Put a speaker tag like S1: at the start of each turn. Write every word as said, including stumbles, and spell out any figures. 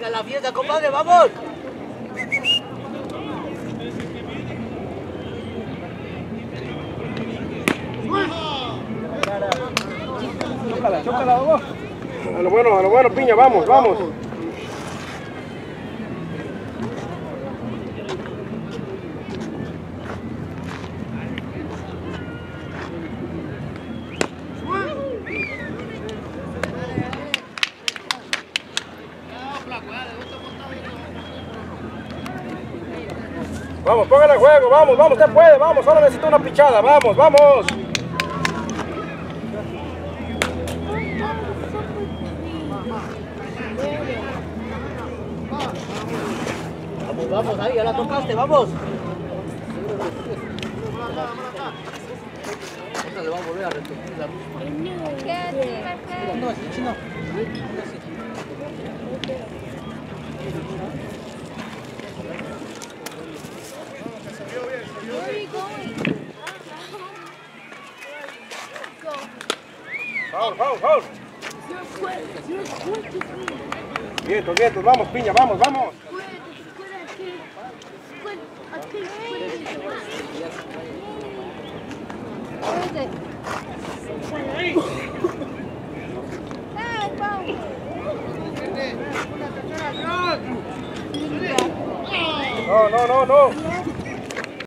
S1: Venga, la fiesta, compadre, vamos.
S2: Chócala, chócala, vamos. A lo bueno, a lo bueno, piña, vamos, vamos. Vamos, póngale el juego, vamos, vamos, usted puede, vamos, solo necesito una pichada, vamos, vamos.
S1: Vamos, vamos, ahí, ya la tocaste, vamos. Esta le va a volver a repetir la misma. No, es chino.
S3: Where are you going? Go.
S2: Foul, foul, foul.
S3: You're quick. You're quick to me.
S2: Vientos, vientos, vamos, piña, vamos, vamos.
S3: Squid, squid, a pig. Squid, a pig, squid. Where is it? Ah, it's foul.
S2: No, no, no, no.